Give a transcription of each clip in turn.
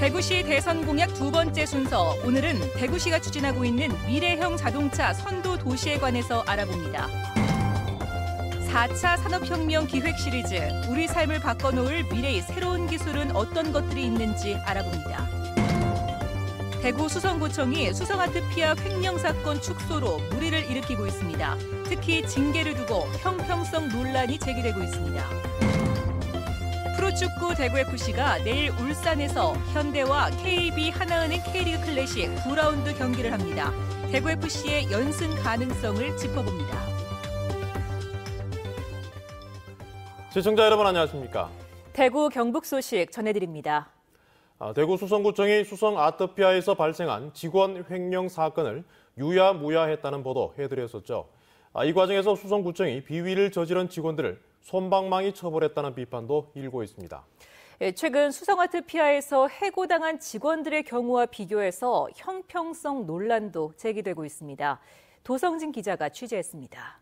대구시 대선 공약 두 번째 순서, 오늘은 대구시가 추진하고 있는 미래형 자동차 선도 도시에 관해서 알아봅니다. 4차 산업혁명 기획 시리즈, 우리 삶을 바꿔놓을 미래의 새로운 기술은 어떤 것들이 있는지 알아봅니다. 대구 수성구청이 수성아트피아 횡령 사건 축소로 물의를 일으키고 있습니다. 특히 징계를 두고 형평성 논란이 제기되고 있습니다. 프로축구 대구FC가 내일 울산에서 현대와 KB 하나은행 K리그 클래식 9라운드 경기를 합니다. 대구FC의 연승 가능성을 짚어봅니다. 시청자 여러분 안녕하십니까? 대구 경북 소식 전해드립니다. 대구 수성구청이 수성아트피아에서 발생한 직원 횡령 사건을 유야무야했다는 보도 해드렸었죠. 이 과정에서 수성구청이 비위를 저지른 직원들을 솜방망이 처벌했다는 비판도 일고 있습니다. 최근 수성아트피아에서 해고당한 직원들의 경우와 비교해서 형평성 논란도 제기되고 있습니다. 도성진 기자가 취재했습니다.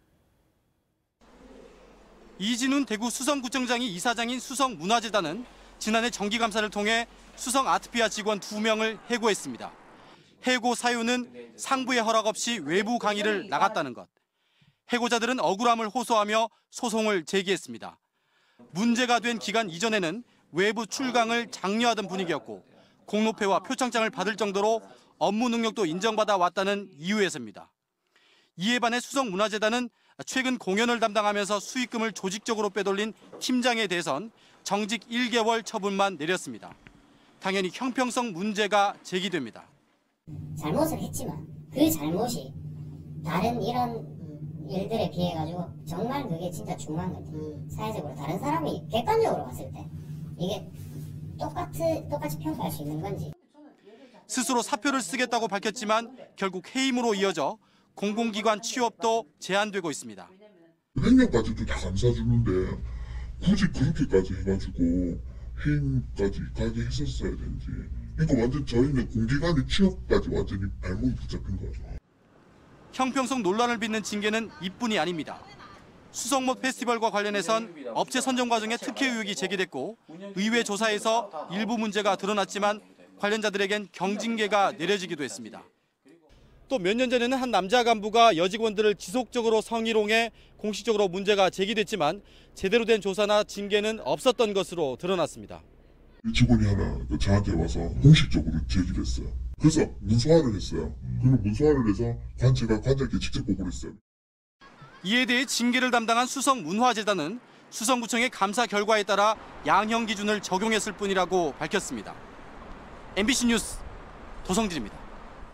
이진훈 대구 수성구청장이 이사장인 수성문화재단은 지난해 정기감사를 통해 수성아트피아 직원 2명을 해고했습니다. 해고 사유는 상부의 허락 없이 외부 강의를 나갔다는 것. 해고자들은 억울함을 호소하며 소송을 제기했습니다. 문제가 된 기간 이전에는 외부 출강을 장려하던 분위기였고 공로패와 표창장을 받을 정도로 업무 능력도 인정받아 왔다는 이유에서입니다. 이에 반해 수성문화재단은 최근 공연을 담당하면서 수익금을 조직적으로 빼돌린 팀장에 대해선 정직 1개월 처분만 내렸습니다. 당연히 형평성 문제가 제기됩니다. 잘못을 했지만 그 잘못이 다른 이런 일들에 비해 가지고 정말 그게 진짜 중요한 건데 사회적으로 다른 사람이 객관적으로 봤을 때 이게 똑같이 평가할 수 있는 건지. 스스로 사표를 쓰겠다고 밝혔지만 결국 해임으로 이어져 공공기관 취업도 제한되고 있습니다. 횡령까지도 다 감싸주는데 굳이 그렇게까지 해가지고 해임까지 가게 했었어야 되는지. 그러니까 완전 저희는 공기관의 취업까지 완전히 발목이 붙잡힌 거죠. 형평성 논란을 빚는 징계는 이뿐이 아닙니다. 수성못 페스티벌과 관련해선 업체 선정 과정에 특혜 의혹이 제기됐고 의회 조사에서 일부 문제가 드러났지만 관련자들에겐 경징계가 내려지기도 했습니다. 또 몇 년 전에는 한 남자 간부가 여직원들을 지속적으로 성희롱해 공식적으로 문제가 제기됐지만 제대로 된 조사나 징계는 없었던 것으로 드러났습니다. 직원이 하나 저한테 와서 공식적으로 제기를 했어요. 그래서 문서화를 했어요. 그리고 문서화를 해서 제가 관장께 직접 보고를 했어요. 이에 대해 징계를 담당한 수성문화재단은 수성구청의 감사 결과에 따라 양형 기준을 적용했을 뿐이라고 밝혔습니다. MBC 뉴스 도성진입니다.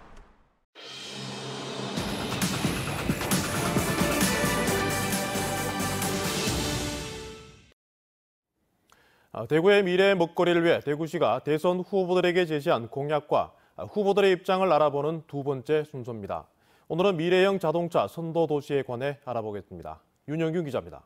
대구의 미래 먹거리를 위해 대구시가 대선 후보들에게 제시한 공약과 후보들의 입장을 알아보는 두 번째 순서입니다. 오늘은 미래형 자동차 선도 도시에 관해 알아보겠습니다. 윤영균 기자입니다.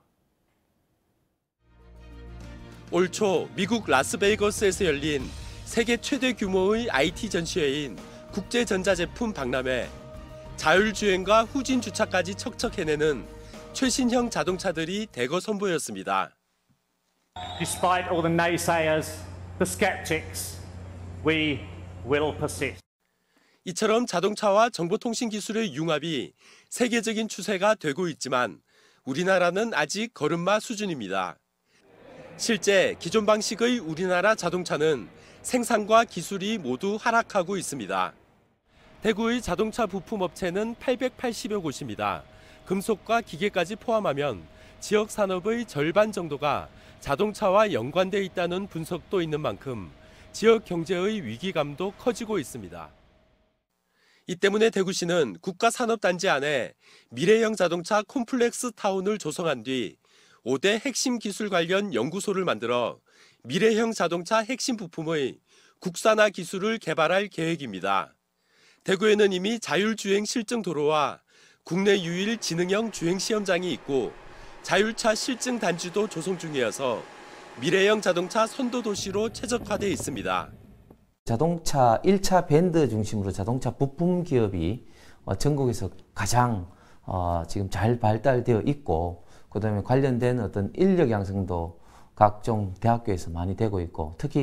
올 초 미국 라스베이거스에서 열린 세계 최대 규모의 IT 전시회인 국제전자제품 박람회. 자율주행과 후진 주차까지 척척 해내는 최신형 자동차들이 대거 선보였습니다. Despite all the naysayers, the skeptics, we will persist. 이처럼 자동차와 정보통신 기술의 융합이 세계적인 추세가 되고 있지만 우리나라는 아직 걸음마 수준입니다. 실제 기존 방식의 우리나라 자동차는 생산과 기술이 모두 하락하고 있습니다. 대구의 자동차 부품업체는 880여 곳입니다. 금속과 기계까지 포함하면 지역 산업의 절반 정도가 자동차와 연관돼 있다는 분석도 있는 만큼 지역 경제의 위기감도 커지고 있습니다. 이 때문에 대구시는 국가산업단지 안에 미래형 자동차 콤플렉스 타운을 조성한 뒤 5대 핵심 기술 관련 연구소를 만들어 미래형 자동차 핵심 부품의 국산화 기술을 개발할 계획입니다. 대구에는 이미 자율주행 실증 도로와 국내 유일 지능형 주행 시험장이 있고 자율차 실증 단지도 조성 중이어서 미래형 자동차 선도 도시로 최적화돼 있습니다. 자동차 1차 밴드 중심으로 자동차 부품 기업이 전국에서 가장 지금 잘 발달되어 있고, 그다음에 관련된 어떤 인력 양성도 각종 대학교에서 많이 되고 있고, 특히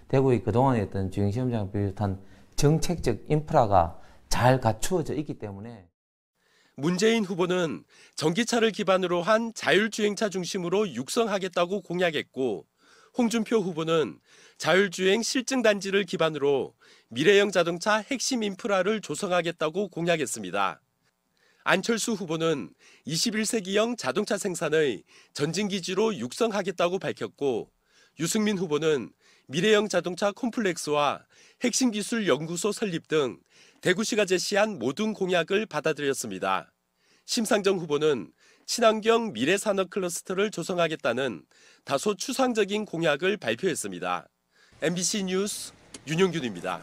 대구의 그동안의 어떤 주행시험장을 비롯한 정책적 인프라가 잘 갖추어져 있기 때문에 문재인 후보는 전기차를 기반으로 한 자율주행차 중심으로 육성하겠다고 공약했고, 홍준표 후보는 자율주행 실증단지를 기반으로 미래형 자동차 핵심 인프라를 조성하겠다고 공약했습니다. 안철수 후보는 21세기형 자동차 생산의 전진기지로 육성하겠다고 밝혔고, 유승민 후보는 미래형 자동차 콤플렉스와 핵심 기술 연구소 설립 등 대구시가 제시한 모든 공약을 받아들였습니다. 심상정 후보는 친환경 미래산업 클러스터를 조성하겠다는 다소 추상적인 공약을 발표했습니다. MBC 뉴스 윤영균입니다.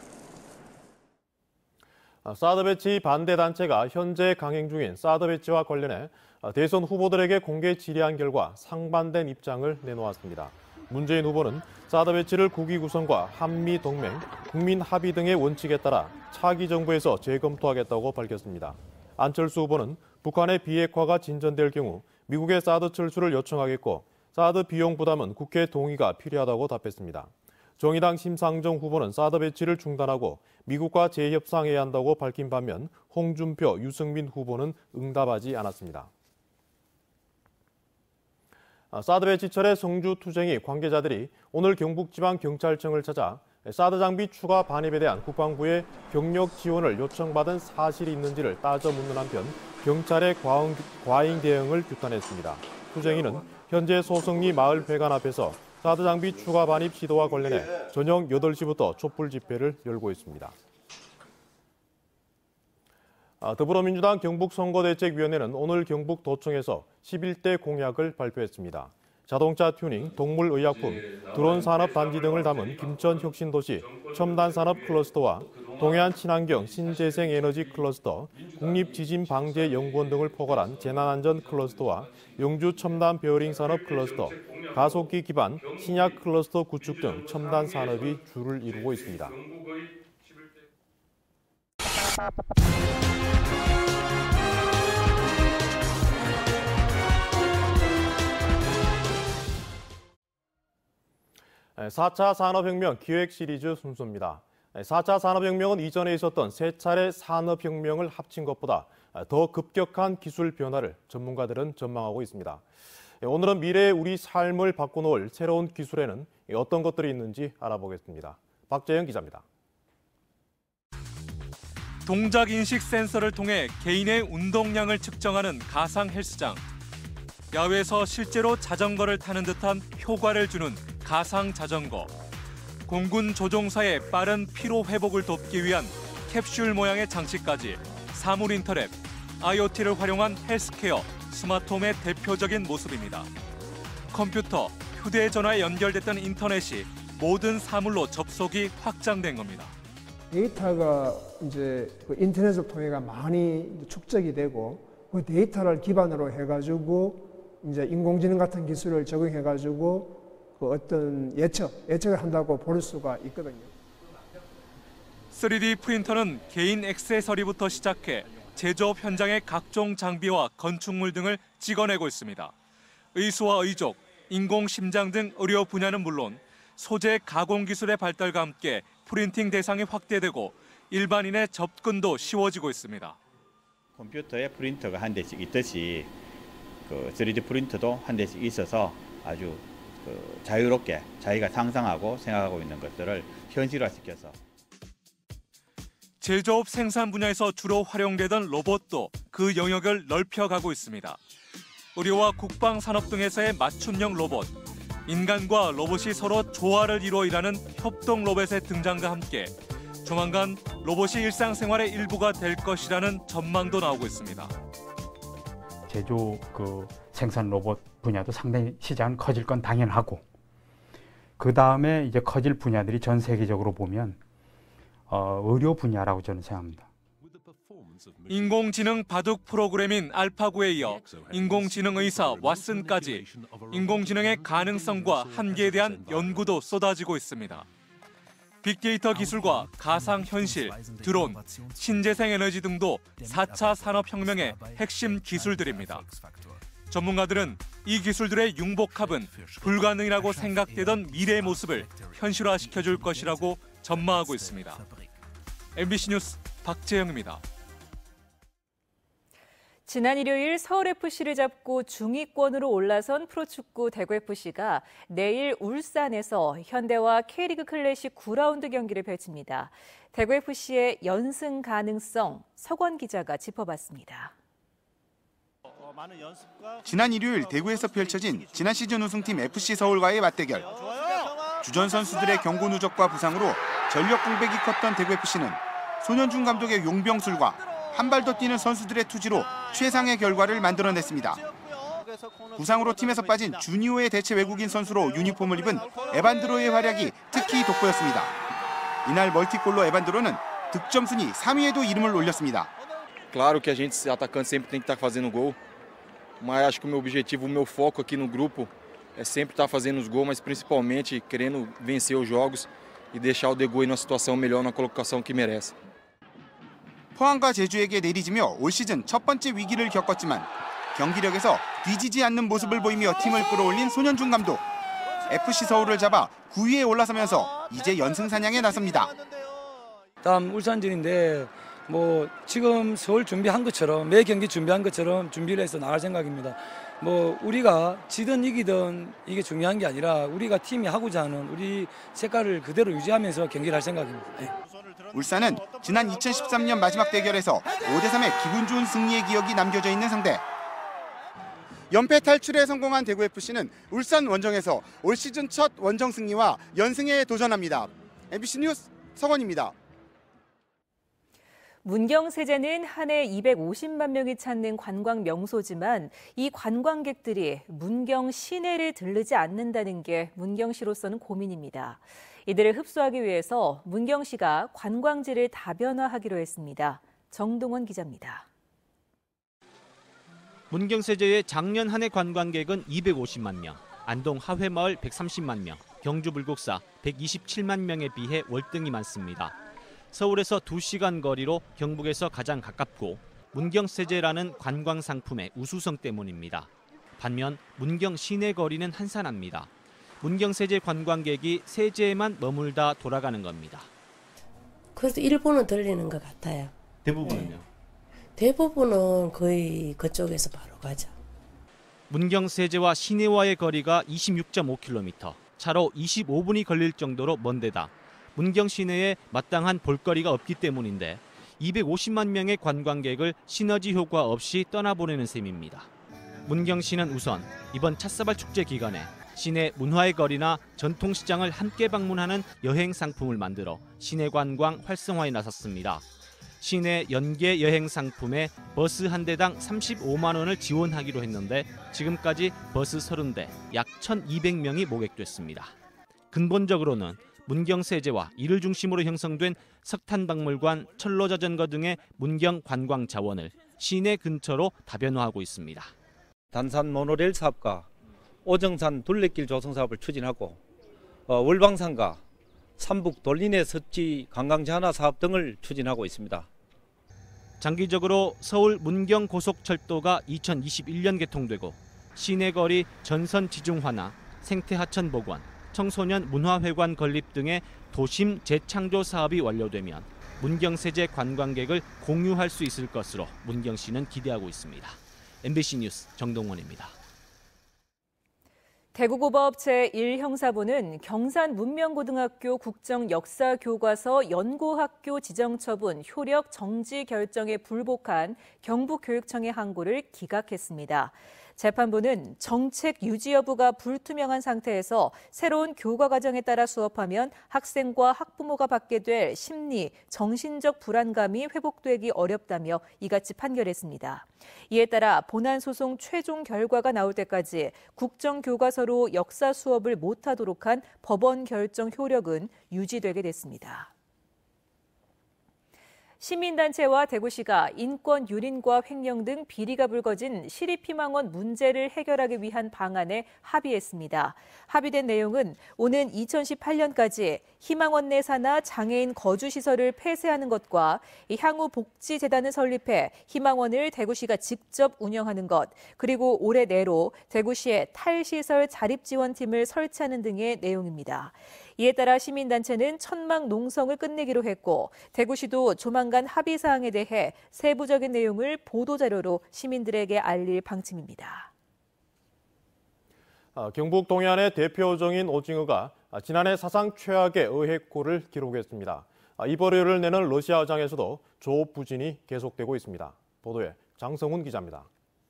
사드 배치 반대 단체가 현재 강행 중인 사드 배치와 관련해 대선 후보들에게 공개 질의한 결과 상반된 입장을 내놓았습니다. 문재인 후보는 사드 배치를 국위 구성과 한미 동맹, 국민 합의 등의 원칙에 따라 차기 정부에서 재검토하겠다고 밝혔습니다. 안철수 후보는 북한의 비핵화가 진전될 경우 미국의 사드 철수를 요청하겠고 사드 비용 부담은 국회 동의가 필요하다고 답했습니다. 정의당 심상정 후보는 사드 배치를 중단하고 미국과 재협상해야 한다고 밝힌 반면 홍준표, 유승민 후보는 응답하지 않았습니다. 사드 배치철의 성주 투쟁이 관계자들이 오늘 경북지방경찰청을 찾아 사드 장비 추가 반입에 대한 국방부의 경력 지원을 요청받은 사실이 있는지를 따져 묻는 한편 경찰의 과잉 대응을 규탄했습니다. 투쟁인은 현재 소성리 마을회관 앞에서 사드 장비 추가 반입 시도와 관련해 저녁 8시부터 촛불 집회를 열고 있습니다. 더불어민주당 경북선거대책위원회는 오늘 경북도청에서 11대 공약을 발표했습니다. 자동차 튜닝, 동물의약품, 드론 산업 단지 등을 담은 김천혁신도시 첨단산업 클러스터와 동해안 친환경 신재생 에너지 클러스터, 국립지진방재연구원 등을 포괄한 재난안전 클러스터와 영주 첨단 베어링 산업 클러스터, 가속기 기반 신약 클러스터 구축 등 첨단 산업이 주를 이루고 있습니다. (4차) 산업혁명 기획 시리즈 순서입니다. 4차 산업혁명은 이전에 있었던 3차례 산업혁명을 합친 것보다 더 급격한 기술 변화를 전문가들은 전망하고 있습니다. 오늘은 미래의 우리 삶을 바꿔놓을 새로운 기술에는 어떤 것들이 있는지 알아보겠습니다. 박재영 기자입니다. 동작인식 센서를 통해 개인의 운동량을 측정하는 가상 헬스장. 야외에서 실제로 자전거를 타는 듯한 효과를 주는 가상 자전거. 공군 조종사의 빠른 피로 회복을 돕기 위한 캡슐 모양의 장치까지 사물 인터넷, IoT를 활용한 헬스케어, 스마트홈의 대표적인 모습입니다. 컴퓨터, 휴대전화에 연결됐던 인터넷이 모든 사물로 접속이 확장된 겁니다. 데이터가 이제 인터넷을 통해 많이 축적이 되고 그 데이터를 기반으로 해가지고 이제 인공지능 같은 기술을 적용해가지고 그 어떤 예측을 한다고 볼 수가 있거든요. 3D 프린터는 개인 액세서리부터 시작해 제조업 현장의 각종 장비와 건축물 등을 찍어내고 있습니다. 의수와 의족, 인공심장 등 의료 분야는 물론 소재 가공 기술의 발달과 함께 프린팅 대상이 확대되고 일반인의 접근도 쉬워지고 있습니다. 컴퓨터에 프린터가 한 대씩 있듯이 그 3D 프린터도 한 대씩 있어서 아주 자유롭게 자기가 상상하고 생각하고 있는 것들을 현실화시켜서 제조업 생산 분야에서 주로 활용되던 로봇도 그 영역을 넓혀가고 있습니다. 의료와 국방 산업 등에서의 맞춤형 로봇, 인간과 로봇이 서로 조화를 이루어 일하는 협동 로봇의 등장과 함께 조만간 로봇이 일상생활의 일부가 될 것이라는 전망도 나오고 있습니다. 제조 생산 로봇 분야도 상당히 시장은 커질 건 당연하고 그 다음에 이제 커질 분야들이 전 세계적으로 보면 의료 분야라고 저는 생각합니다. 인공지능 바둑 프로그램인 알파고에 이어 인공지능 의사 왓슨까지 인공지능의 가능성과 한계에 대한 연구도 쏟아지고 있습니다. 빅데이터 기술과 가상현실, 드론, 신재생 에너지 등도 4차 산업혁명의 핵심 기술들입니다. 전문가들은 이 기술들의 융복합은 불가능이라고 생각되던 미래의 모습을 현실화시켜줄 것이라고 전망하고 있습니다. MBC 뉴스 박재영입니다. 지난 일요일 서울FC를 잡고 중위권으로 올라선 프로축구 대구FC가 내일 울산에서 현대와 K리그 클래식 9라운드 경기를 펼칩니다. 대구FC의 연승 가능성 서건 기자가 짚어봤습니다. 지난 일요일 대구에서 펼쳐진 지난 시즌 우승팀 FC 서울과의 맞대결. 주전 선수들의 경고 누적과 부상으로 전력 불백이 컸던 대구FC는 손현준 감독의 용병술과 한 발 더 뛰는 선수들의 투지로 최상의 결과를 만들어냈습니다. 부상으로 팀에서 빠진 주니오의 대체 외국인 선수로 유니폼을 입은 에반드로의 활약이 특히 돋보였습니다. 이날 멀티골로 에반드로는 득점 순위 3위에도 이름을 올렸습니다. Claro que a gente, atacante, sempre tem que estar fazendo gol, mas acho que o meu objetivo, o meu foco aqui no grupo é sempre estar fazendo os gols, mas principalmente querendo vencer os jogos e deixar o Degu em uma situação melhor, na colocação que merece. 포항과 제주에게 내리지며 올 시즌 첫 번째 위기를 겪었지만 경기력에서 뒤지지 않는 모습을 보이며 팀을 끌어올린 손현준 감독. FC 서울을 잡아 9위에 올라서면서 이제 연승 사냥에 나섭니다. 다음 울산전인데 지금 서울 준비한 것처럼 매 경기 준비한 것처럼 준비를 해서 나갈 생각입니다. 우리가 지든 이기든 이게 중요한 게 아니라 우리가 팀이 하고자 하는 우리 색깔을 그대로 유지하면서 경기를 할 생각입니다. 네. 울산은 지난 2013년 마지막 대결에서 5대3의 기분 좋은 승리의 기억이 남겨져 있는 상대. 연패 탈출에 성공한 대구FC는 울산 원정에서 올 시즌 첫 원정 승리와 연승에 도전합니다. MBC 뉴스 서건입니다. 문경세제는 한 해 250만 명이 찾는 관광 명소지만 이 관광객들이 문경 시내를 들르지 않는다는 게 문경시로서는 고민입니다. 이들을 흡수하기 위해서 문경시가 관광지를 다변화하기로 했습니다. 정동원 기자입니다. 문경세제의 작년 한 해 관광객은 250만 명, 안동 하회마을 130만 명, 경주 불국사 127만 명에 비해 월등히 많습니다. 서울에서 2시간 거리로 경북에서 가장 가깝고 문경세제라는 관광 상품의 우수성 때문입니다. 반면 문경 시내 거리는 한산합니다. 문경세제 관광객이 세제에만 머물다 돌아가는 겁니다. 그래서 일본은 들리는 것 같아요. 대부분은요? 네. 대부분은 거의 그쪽에서 바로 가죠. 문경세제와 시내와의 거리가 26.5km, 차로 25분이 걸릴 정도로 먼 데다 문경 시내에 마땅한 볼거리가 없기 때문인데 250만 명의 관광객을 시너지 효과 없이 떠나보내는 셈입니다. 문경시는 우선 이번 찻사발 축제 기간에 시내 문화의 거리나 전통시장을 함께 방문하는 여행 상품을 만들어 시내 관광 활성화에 나섰습니다. 시내 연계 여행 상품에 버스 한 대당 35만 원을 지원하기로 했는데 지금까지 버스 30대, 약 1,200명이 모객됐습니다. 근본적으로는 문경세제와 이를 중심으로 형성된 석탄박물관, 철로자전거 등의 문경 관광 자원을 시내 근처로 다변화하고 있습니다. 단산 모노레일 사업과 오정산 둘레길 조성 사업을 추진하고 월방산과 삼북 돌리내 섭지 관광지 하나 사업 등을 추진하고 있습니다. 장기적으로 서울 문경 고속철도가 2021년 개통되고 시내거리 전선 지중화나 생태하천 복원, 청소년 문화회관 건립 등의 도심 재창조 사업이 완료되면 문경세제 관광객을 공유할 수 있을 것으로 문경시는 기대하고 있습니다. MBC 뉴스 정동원입니다. 대구고법 제1형사부는 경산문명고등학교 국정역사교과서 연구학교 지정처분 효력 정지 결정에 불복한 경북교육청의 항고를 기각했습니다. 재판부는 정책 유지 여부가 불투명한 상태에서 새로운 교과 과정에 따라 수업하면 학생과 학부모가 받게 될 심리, 정신적 불안감이 회복되기 어렵다며 이같이 판결했습니다. 이에 따라 본안 소송 최종 결과가 나올 때까지 국정교과서로 역사 수업을 못하도록 한 법원 결정 효력은 유지되게 됐습니다. 시민단체와 대구시가 인권 유린과 횡령 등 비리가 불거진 시립희망원 문제를 해결하기 위한 방안에 합의했습니다. 합의된 내용은 오는 2018년까지 희망원 내 산하 장애인 거주시설을 폐쇄하는 것과 향후 복지재단을 설립해 희망원을 대구시가 직접 운영하는 것, 그리고 올해 내로 대구시에 탈시설 자립지원팀을 설치하는 등의 내용입니다. 이에 따라 시민단체는 천막 농성을 끝내기로 했고 대구시도 조만간 합의사항에 대해 세부적인 내용을 보도자료로 시민들에게 알릴 방침입니다. 경북 동해안의 대표 어종인 오징어가 지난해 사상 최악의 어획고를 기록했습니다. 이번 월요일을 내는 러시아 어장에서도 조업 부진이 계속되고 있습니다. 보도에 장성훈 기자입니다.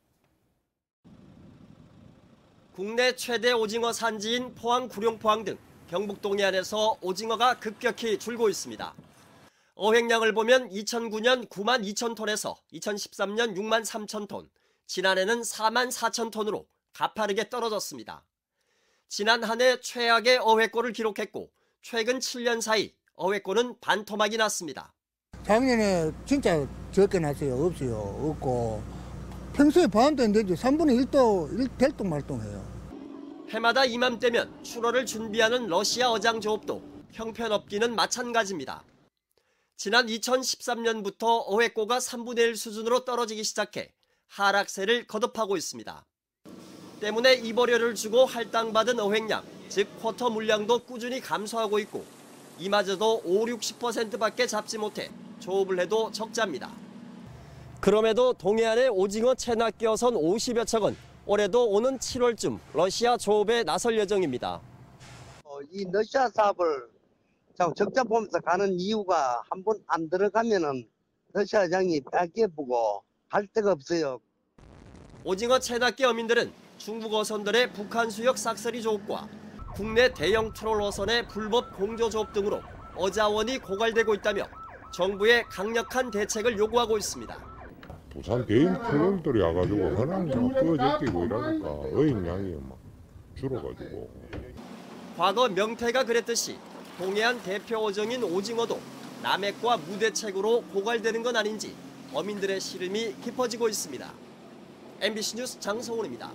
국내 최대 오징어 산지인 포항, 구룡포항 등 경북 동해안에서 오징어가 급격히 줄고 있습니다. 어획량을 보면 2009년 9만 2천 톤에서 2013년 6만 3천 톤, 지난해는 4만 4천 톤으로 가파르게 떨어졌습니다. 지난 한 해 최악의 어획고를 기록했고 최근 7년 사이 어획고는 반토막이 났습니다. 작년에 진짜 적게 났어요. 없어요. 없고 평소에 반도 안 되죠. 3분의 1도 될동말동해요. 해마다 이맘때면 출어를 준비하는 러시아 어장 조업도 형편없기는 마찬가지입니다. 지난 2013년부터 어획고가 3분의 1 수준으로 떨어지기 시작해 하락세를 거듭하고 있습니다. 때문에 입어료를 주고 할당받은 어획량, 즉 쿼터 물량도 꾸준히 감소하고 있고 이마저도 50-60%밖에 잡지 못해 조업을 해도 적자입니다. 그럼에도 동해안에 오징어 채나 끼어선 50여 척은 올해도 오는 7월쯤 러시아 조업에 나설 예정입니다. 이 러시아 사업을 적자 보면서 가는 이유가 한번 안 들어가면은 러시아 어장이 뺏겨보고 갈 데가 없어요. 오징어 채낚기 어민들은 중국 어선들의 북한 수역 싹쓸이 조업과 국내 대형 트롤 어선의 불법 공조 조업 등으로 어자원이 고갈되고 있다며 정부의 강력한 대책을 요구하고 있습니다. 부산 개인 트롤들이 와가지고 현황장 꺼제끼고 이러니까 어획량이 막 줄어가지고. 과거 명태가 그랬듯이 동해안 대표 어종인 오징어도 남핵과 무대책으로 고갈되는 건 아닌지 어민들의 시름이 깊어지고 있습니다. MBC 뉴스 장성훈입니다.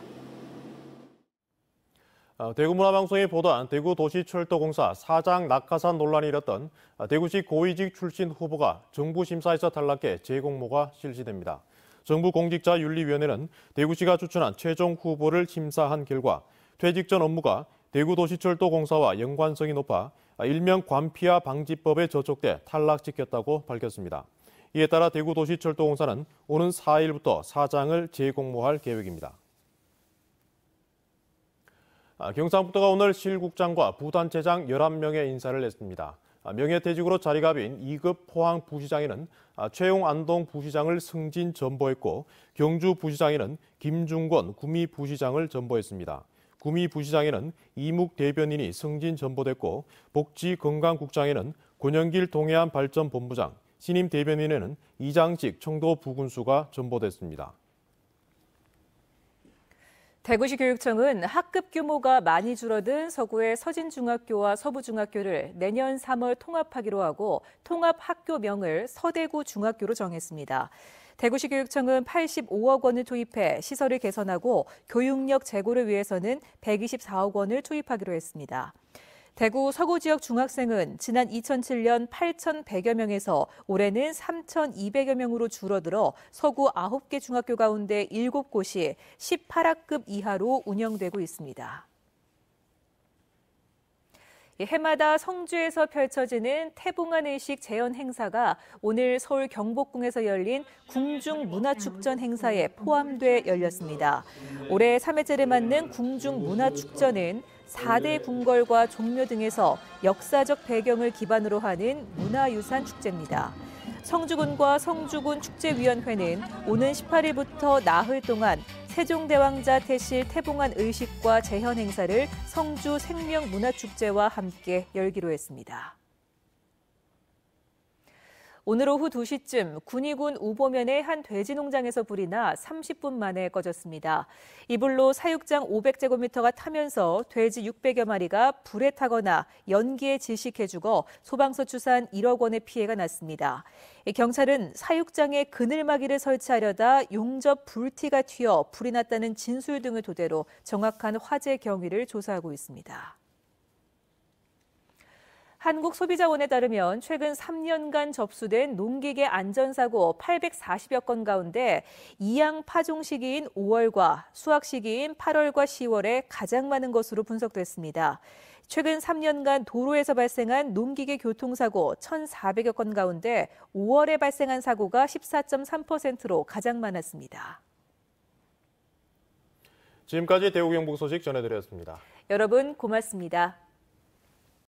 대구문화방송이 보도한 대구도시철도공사 사장 낙하산 논란이 일었던 대구시 고위직 출신 후보가 정부 심사에서 탈락해 재공모가 실시됩니다. 정부공직자윤리위원회는 대구시가 추천한 최종 후보를 심사한 결과 퇴직 전 업무가 대구도시철도공사와 연관성이 높아 일명 관피아 방지법에 저촉돼 탈락시켰다고 밝혔습니다. 이에 따라 대구도시철도공사는 오는 4일부터 사장을 재공모할 계획입니다. 경상북도가 오늘 실국장과 부단체장 11명의 인사를 냈습니다. 명예퇴직으로 자리가 빈 2급 포항 부시장에는 최용 안동 부시장을 승진 전보했고 경주 부시장에는 김중권 구미 부시장을 전보했습니다. 구미 부시장에는 이묵 대변인이 승진 전보됐고 복지건강국장에는 권영길 동해안 발전본부장, 신임 대변인에는 이장식 청도 부군수가 전보됐습니다. 대구시 교육청은 학급 규모가 많이 줄어든 서구의 서진중학교와 서부중학교를 내년 3월 통합하기로 하고 통합학교명을 서대구 중학교로 정했습니다. 대구시 교육청은 85억 원을 투입해 시설을 개선하고 교육력 제고를 위해서는 124억 원을 투입하기로 했습니다. 대구 서구 지역 중학생은 지난 2007년 8,100여 명에서 올해는 3,200여 명으로 줄어들어 서구 9개 중학교 가운데 7곳이 18학급 이하로 운영되고 있습니다. 해마다 성주에서 펼쳐지는 태봉안의식 재현 행사가 오늘 서울 경복궁에서 열린 궁중문화축전 행사에 포함돼 열렸습니다. 올해 3회째를 맞는 궁중문화축전은 4대 궁궐과 종묘 등에서 역사적 배경을 기반으로 하는 문화유산 축제입니다. 성주군과 성주군 축제위원회는 오는 18일부터 나흘 동안 세종대왕자 태실 태봉안 의식과 재현 행사를 성주 생명문화축제와 함께 열기로 했습니다. 오늘 오후 2시쯤 군위군 우보면의 한 돼지 농장에서 불이 나 30분 만에 꺼졌습니다. 이 불로 사육장 500제곱미터가 타면서 돼지 600여 마리가 불에 타거나 연기에 질식해 죽어 소방서 추산 1억 원의 피해가 났습니다. 경찰은 사육장에 그늘막이를 설치하려다 용접 불티가 튀어 불이 났다는 진술 등을 토대로 정확한 화재 경위를 조사하고 있습니다. 한국소비자원에 따르면 최근 3년간 접수된 농기계 안전사고 840여 건 가운데 이양 파종 시기인 5월과 수확 시기인 8월과 10월에 가장 많은 것으로 분석됐습니다. 최근 3년간 도로에서 발생한 농기계 교통사고 1,400여 건 가운데 5월에 발생한 사고가 14.3%로 가장 많았습니다. 지금까지 대구경북 소식 전해드렸습니다. 여러분 고맙습니다.